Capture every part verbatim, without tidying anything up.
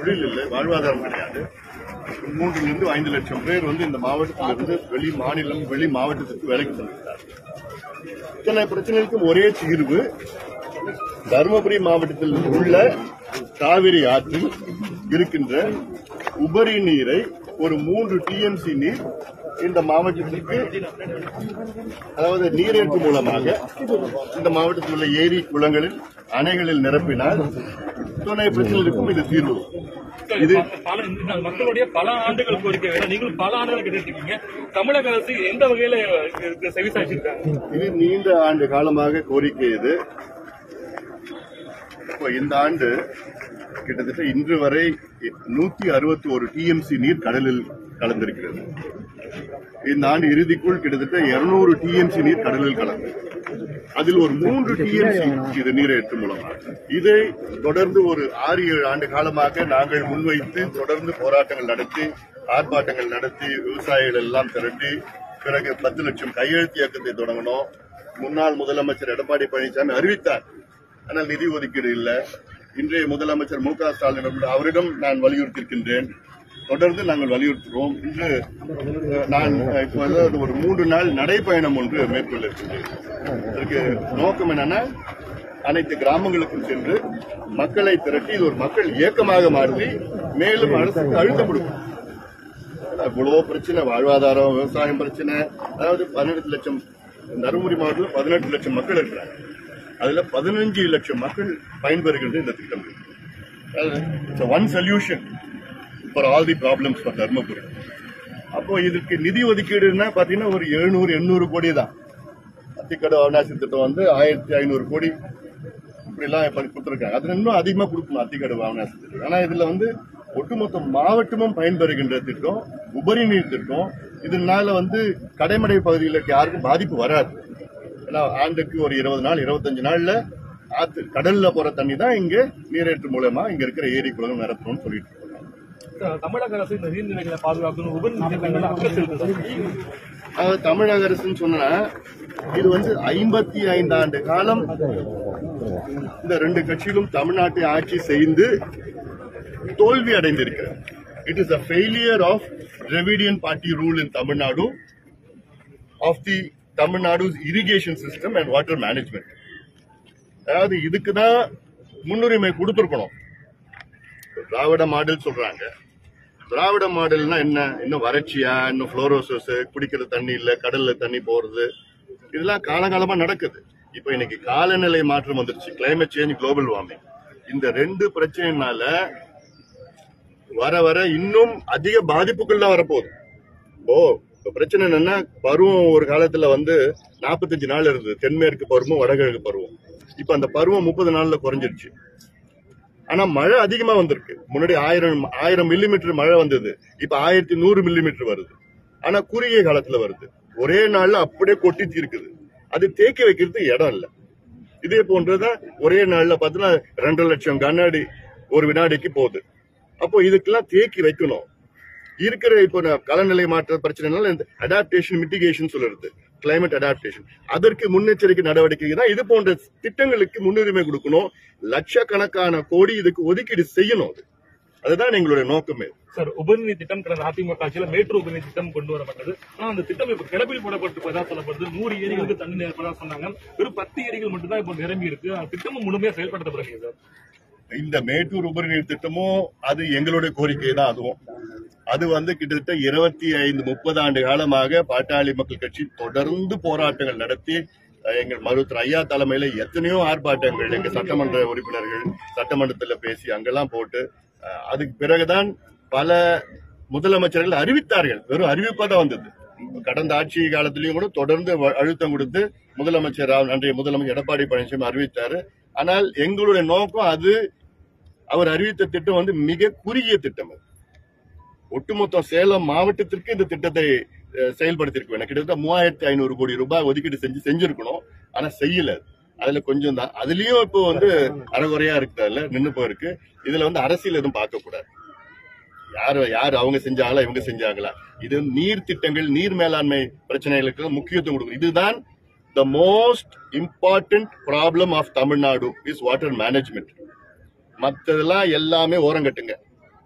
தொழில் இல்லை, வாழ்வாதாரம் கிடையாது. மூன்றுல இருந்து ஐந்து லட்சம் பேர் வந்து இந்த மாவட்டத்திலிருந்து வெளி மாநிலம் வெளி மாவட்டத்திற்கு வேலைக்கு சென்றிருக்கிறார். இத்தனை பிரச்சனைக்கும் ஒரே தீர்வு தருமபுரி மாவட்டத்தில் உள்ள காவிரி ஆற்றில் இருக்கின்ற உபரி நீரை ஒரு மூன்று டிஎம்சி நீர் இந்த மாவட்டத்திற்கு, அதாவது நீரேற்று மூலமாக இந்த மாவட்டத்தில் உள்ள ஏரி குளங்களில் அணைகளில் நிரப்பினால் துணை பிரச்சனைக்கும் இது தீர்வு. இது மக்களுடைய பல ஆண்டுகள் கோரிக்கை வேற. நீங்கள் பல ஆண்டுகள் கேட்டிருக்கீங்க. தமிழக அரசு எந்த வகையில செவிசாய்ச்சிருக்காங்க? இது நீண்ட ஆண்டு காலமாக கோரிக்கை. இது இப்போ இந்த ஆண்டு கிட்டத்தட்ட இன்று வரை நூத்தி அறுபத்தி ஒரு டிஎம்சி நீர் கடலில் கலந்திருக்கிறது. இந்த ஆண்டு இறுதிக்குள் கிட்டத்தட்ட இருநூறு டிஎம்சி நீர் கடலில் கலந்து, அதில் ஒரு மூன்று டிஎம்சி இது நீரேற்று மூலமாக. இதை தொடர்ந்து ஒரு ஆறு ஏழு ஆண்டு காலமாக நாங்கள் முன்வைத்து தொடர்ந்து போராட்டங்கள் நடத்தி ஆர்ப்பாட்டங்கள் நடத்தி விவசாயிகள் எல்லாம் திரட்டி பிறகு பத்து லட்சம் கையெழுத்து இயக்கத்தை தொடங்கினோம். முன்னாள் முதலமைச்சர் எடப்பாடி பழனிசாமி அறிவித்தார், ஆனால் நிதி ஒதுக்கீடு இல்லை. இன்றைய முதலமைச்சர் மு க ஸ்டாலின் அவரிடம் நான் வலியுறுத்தியிருக்கின்றேன். தொடர்ந்து நாங்கள் வலியுறுத்துகிறோம். இன்று நான் இப்போது ஒரு மூன்று நாள் நடைப்பயணம் ஒன்று மேற்கொள்ள இருக்கின்றேன். இதற்கு நோக்கம் என்னன்னா, அனைத்து கிராமங்களுக்கும் சென்று மக்களை திரட்டி இது ஒரு மக்கள் இயக்கமாக மாற்றி மேலும் அரசுக்கு அழுத்தம் கொடுக்கும். இவ்வளவு பிரச்சனை, வாழ்வாதாரம், விவசாயம் பிரச்சனை. அதாவது பதினெட்டு லட்சம் தருமபுரி மாவட்டத்தில் பதினெட்டு லட்சம் மக்கள் இருக்கிறாங்க. அதுல பதினஞ்சு லட்சம் மக்கள் பயன்பெறுகின்ற இந்த திட்டம். One solution for all the problems for Dharmapuri. அப்போ இதுக்கு நிதி ஒதுக்கீடுன்னா பாத்தீங்கன்னா ஒரு எழுநூறு எண்ணூறு கோடி தான். அத்திக்கடவு அவனாசி திட்டம் வந்து ஆயிரத்தி ஐநூறு கோடி இப்படி எல்லாம் கொடுத்திருக்காங்க. அதுல இன்னும் அதிகமா கொடுக்கணும் அத்திக்கடவு அவனாசி திட்டம். ஆனா இதுல வந்து ஒட்டுமொத்த மாவட்டமும் பயன்பெறுகின்ற திட்டம், உபரி நீர் திட்டம். இதனால வந்து கடைமடை பகுதிகளுக்கு யாருக்கும் பாதிப்பு வராது. ஏன்னா ஆண்டுக்கு ஒரு இருபது நாள் இருபத்தஞ்சு நாள்ல ஆத்து கடல்ல போற தண்ணி தான் இங்க நீரேற்று மூலமா இங்க இருக்கிற ஏரி குளங்கள் நிரப்பணும்னு சொல்லிட்டு இருக்காங்க. தமிழக அரசு இந்த நீர்நிலைகளை பாதுகாக்கணும், உபரி நீர் அக்கறை செலுத்தணும். தமிழக அரசுன்னு சொன்னா இது வந்து ஐம்பத்தி ஐந்து ஆண்டு காலம் இந்த ரெண்டு கட்சிகளும் தமிழ்நாட்டை ஆட்சி செய்து தோல்வி அடைந்திருக்கிறது. It is a failure of Dravidian party rule in Tamil Nadu of the Tamil Nadu's irrigation system and water management. அதாவது இதுக்கு தான் முன்னுரிமை கொடுத்திருக்கணும். திராவிட மாடல் சொல்றாங்க. திராவிட மாடல்னா என்ன? இன்னும் வறட்சியா, இன்னும் புளோரோசஸ், குடிக்கிற தண்ணி இல்ல, கடல்ல தண்ணி போறது, இதெல்லாம் காலகாலமா நடக்குது. இப்ப இன்னைக்கு காலநிலை மாற்றம் வந்துருச்சு, கிளைமேட் சேஞ்ச், குளோபல் வார்மிங். இந்த ரெண்டு பிரச்சனைனால வர வர இன்னும் அதிக பாதிப்புகள் தான் வரப்போகுது. ஓ இப்ப பிரச்சனை என்னன்னா, பருவம் ஒரு காலத்துல வந்து நாற்பத்தஞ்சு நாள் இருந்தது, தென்மேற்கு பருவம் வடகிழக்கு பருவம். இப்ப அந்த பருவம் முப்பது நாள்ல குறைஞ்சிருச்சு. ஆனா மழை அதிகமா வந்திருக்கு. முன்னாடி ஆயிரம் ஆயிரம் மில்லிமீட்டர் மழை வந்தது, இப்ப ஆயிரத்தி நூறு மில்லிமீட்டர் வருது. ஆனா குறுகிய காலத்துல வருது, ஒரே நாள்ல அப்படியே கொட்டி தீர்க்குது. அது தேக்கி வைக்கிறது இடம் இல்ல. இதே போன்றதான் ஒரே நாள்ல பாத்தீங்கன்னா ரெண்டரை லட்சம் கண்ணாடி ஒரு வினாடிக்கு போகுது. அப்போ இதுக்கெல்லாம் தேக்கி வைக்கணும். இருக்கிற இப்போ காலநிலை மாற்ற பிரச்சனைனால இந்த அடாப்டேஷன் மிட்டிகேஷன் சொல்றது, கிளைமேட் அடாப்டேஷன், அதற்கு முன்னெச்சரிக்கை நடவடிக்கை தான். இது போன்ற திட்டங்களுக்கு முன்னுரிமை கொடுக்கணும். லட்சக்கணக்கான கோடி இதுக்கு ஒதுக்கீடு செய்யணும். அதுதான் எங்களுடைய நோக்கமே. சார், உபரிநீர் திட்டம் கடந்த அதிமுக ஆட்சியில் மேட்டூர் உபரிநீர் திட்டம் கொண்டு வரப்பட்டது. ஆனா அந்த திட்டம் இப்ப கிளப்பில் போடப்பட்டு சொல்லப்படுது. நூறு ஏரிகளுக்கு தண்ணி நிரப்பதா சொன்னாங்க. வெறும் பத்து ஏரிகள் மட்டும் தான் இப்ப நிரம்பி இருக்கு. அந்த திட்டமும் முழுமையா செயல்படுத்தப்படுகிறது சார். இந்த மேட்டூர் உபரிநீர் திட்டமும் அது எங்களுடைய கோரிக்கை தான். அதுவும் அது வந்து கிட்டத்தட்ட இருபத்தி ஐந்து முப்பது ஆண்டு காலமாக பாட்டாளி மக்கள் கட்சி தொடர்ந்து போராட்டங்கள் நடத்தி எங்கள் மருத்துவர் ஐயா தலைமையில எத்தனையோ ஆர்ப்பாட்டங்கள் எங்க சட்டமன்ற உறுப்பினர்கள் சட்டமன்றத்தில் பேசி அங்கெல்லாம் போட்டு, அதுக்கு பிறகுதான் பல முதலமைச்சர்கள் அறிவித்தார்கள். வெறும் அறிவிப்பா தான் வந்தது. கடந்த ஆட்சி காலத்திலையும் கூட தொடர்ந்து அழுத்தம் கொடுத்து முதலமைச்சர் அன்றைய முதலமைச்சர் எடப்பாடி பழனிசாமி அறிவித்தாரு. ஆனால் எங்களுடைய நோக்கம் அது, அவர் அறிவித்த திட்டம் வந்து மிக குறுகிய திட்டம். அது ஒட்டுமொத்த சேலம் மாவட்டத்திற்கு இந்த திட்டத்தை செயல்படுத்திருக்கணும். கிட்டத்தட்ட மூவாயிரத்தி ஐநூறு கோடி ரூபாய் ஒதுக்கீடு செஞ்சு செஞ்சிருக்கணும். ஆனா செய்யல. அதுல கொஞ்சம் தான். அதுலயும் இப்போ வந்து அறகுறையா இருக்கிறதுல நின்று போயிருக்கு. இதுல வந்து அரசியல் எதுவும் பார்க்க கூடாது. யாரு யாரு அவங்க செஞ்சாங்களா இவங்க செஞ்சாங்களா? இது நீர் திட்டங்கள், நீர் மேலாண்மை பிரச்சனைகளுக்கு முக்கியத்துவம் கொடுக்கும். இதுதான் the most important problem of Tamil Nadu is water management. மற்றதெல்லாம் எல்லாமே ஓரங்கட்டுங்க.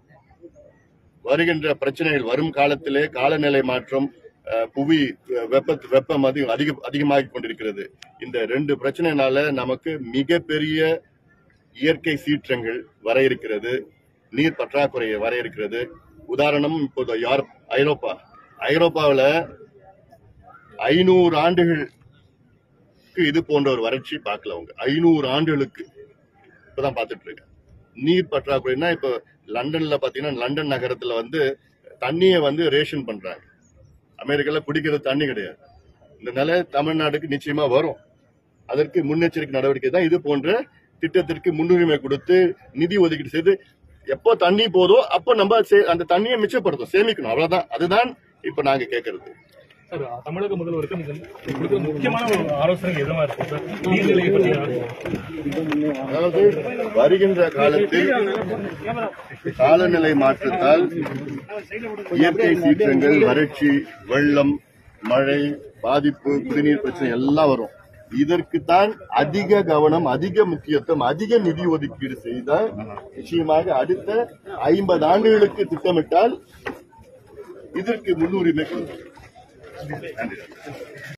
வருகின்ற பிரச்சனைகள் வரும் காலத்திலே காலநிலை மாற்றம், புவி வெப்ப வெப்பம் அதிகம் அதிக அதிகமாகி கொண்டிருக்கிறது. இந்த ரெண்டு பிரச்சனைனால நமக்கு மிகப்பெரிய இயற்கை சீற்றங்கள் வர இருக்கிறது, நீர் பற்றாக்குறை வர இருக்கிறது. உதாரணம், இப்போது ஐரோப்பா ஐரோப்பாவில் ஐநூறு ஆண்டுகளுக்கு இது போன்ற ஒரு வறட்சி பார்க்கல. அவங்க ஐநூறு ஆண்டுகளுக்கு இப்பதான் பார்த்துட்டு இருக்க. நீர் பற்றாக்குறைனா இப்ப லண்டன்ல பாத்தீங்கன்னா, லண்டன் நகரத்துல வந்து தண்ணியை வந்து ரேஷன் பண்றாங்க. அமெரிக்கால குடிக்கிறது தண்ணி கிடையாது. இந்த நிலை தமிழ்நாடுக்கு நிச்சயமா வரும். அதற்கு முன்னெச்சரிக்கை நடவடிக்கை தான் இது போன்ற திட்டத்திற்கு முன்னுரிமை கொடுத்து நிதி ஒதுக்கீடு செய்து எப்போ தண்ணி போதோ அப்போ நம்ம அந்த தண்ணியை மிச்சப்படுத்தும், சேமிக்கணும். அவ்வளவுதான். அதுதான் இப்ப நாங்க கேட்கறது. சார், தமிழக முதல்வருக்கு கொடுக்கிற முக்கியமான ஆலோசனை எதுவா இருக்கு சார்? நீர்நிலையை பற்றி. அதாவது வருகின்ற காலத்தில் காலநிலை மாற்றத்தால் இயற்கை சீற்றங்கள், வறட்சி, வெள்ளம், மழை, பாதிப்பு, குடிநீர் பிரச்சனை எல்லாம் வரும். இதற்குத்தான் அதிக கவனம், அதிக முக்கியத்துவம், அதிக நிதி ஒதுக்கீடு செய்தால் நிச்சயமாக அடுத்த ஐம்பது ஆண்டுகளுக்கு திட்டமிட்டால் இதற்கு முன்னுரிமை கொடுக்கும்.